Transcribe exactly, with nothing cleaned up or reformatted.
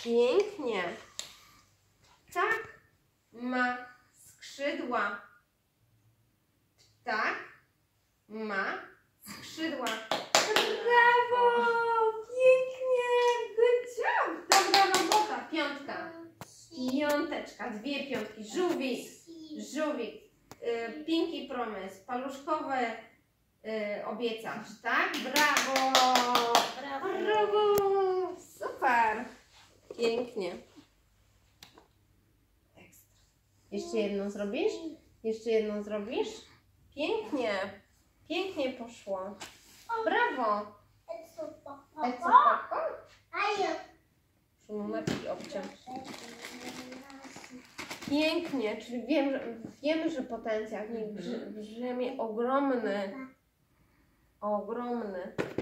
Pięknie. Ptak ma skrzydła. Ptak ma skrzydła. Brawo! Pięknie! Good job! Dobra robota. Piątka. Piąteczka. Dwie piątki. Żółwik. Żółwik. Y, Pinky Promise. Paluszkowe y, obiecasz, tak? Brawo! Brawo. Brawo! Super! Pięknie. Ekstra. Jeszcze jedną zrobisz? Jeszcze jedną zrobisz? Pięknie. Pięknie poszło. Brawo! Eco, papa. Eco, papa? A ja. Numerki obciąć. Pięknie, czyli wiem, że, wiemy, że potencjał w nim brzmi ogromny. Ogromny.